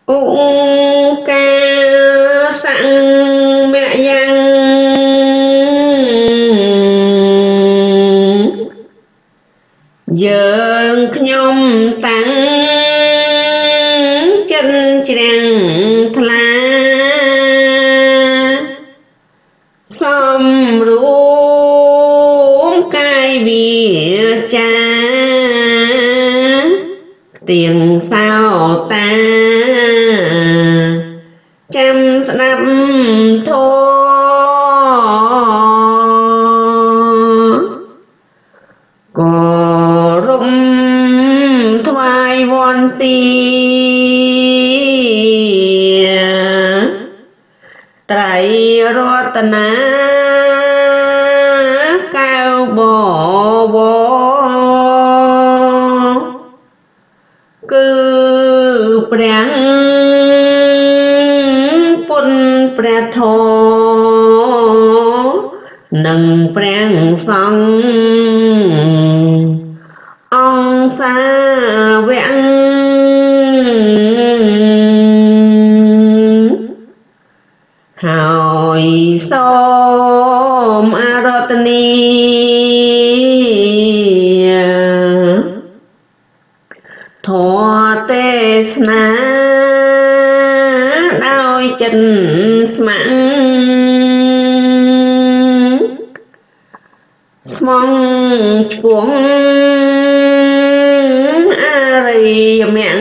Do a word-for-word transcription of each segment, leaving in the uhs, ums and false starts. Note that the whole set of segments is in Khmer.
ឧកាសង្មយ៉ាងយើងខ្ញុំតាំងចិនជ្រាំងថ្លាសំរួមកាយវាចាទៀងសោតាចាំស្ដាប់ធម៌ក៏រំថ្វាយវន្ទាត្រៃរតនាកៅបវរគឺព្រះពុទ្ធព្រះធម៌និងព្រះសង្ឃអង្គសាវកហើយសូមអារតនីធម៌ទេសនាដោយចិត្តស្ម័គ្រស្មងឆ្ពោះអរិយមគ្គ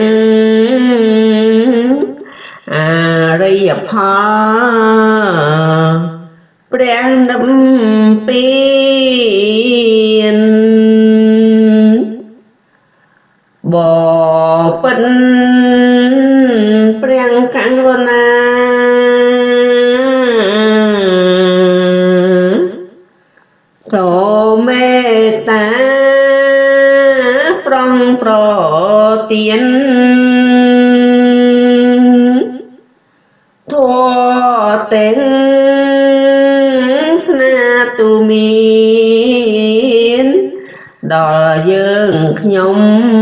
អរិយផលព្រះនិព្វានបបិទ្ធព្រះករុណាសូមេត្តាប្រងប្រទានធម៌ទាំងស្នាទូមានដល់យើងខ្ញុំ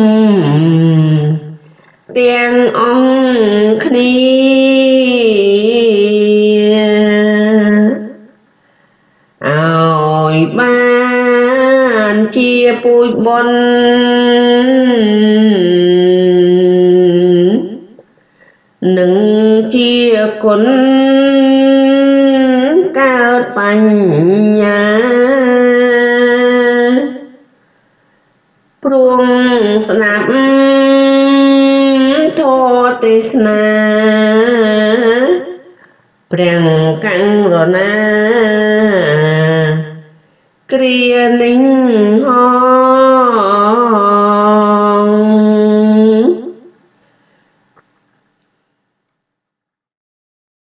ទាំងអង្គគ្នាឲ្យបានជាពូជបុណ្យនឹងជាគុណកើតបញ្ញាព្រមស្ដាប់ធម៌ទេសនាព្រះករុណាគ្រានេះ